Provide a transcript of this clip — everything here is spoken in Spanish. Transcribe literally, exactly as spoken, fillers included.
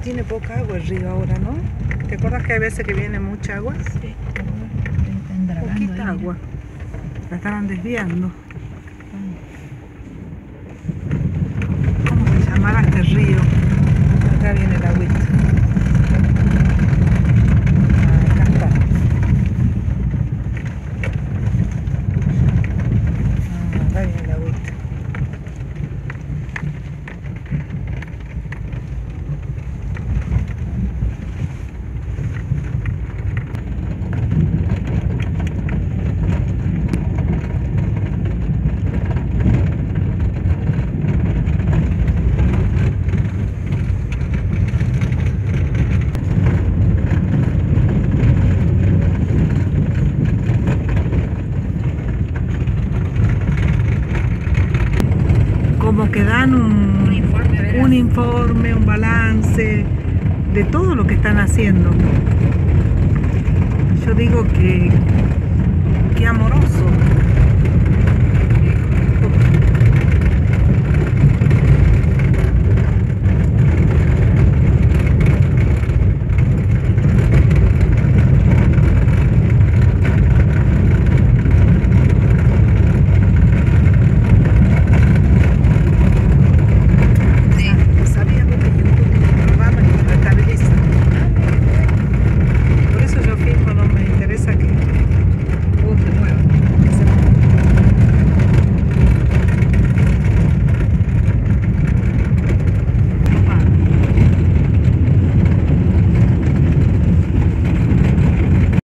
tiene poca agua el río ahora, ¿no? ¿Te acuerdas que hay veces que viene mucha agua? Sí, están dragando Poquita ahí, agua. La estaban desviando. ¿Cómo se llamará este río? Acá viene el agüita. Ah, acá está. Ah, acá viene el agüita. Como que dan un, Un informe, ¿verdad? un informe, un balance de todo lo que están haciendo. Yo digo que, que amoroso.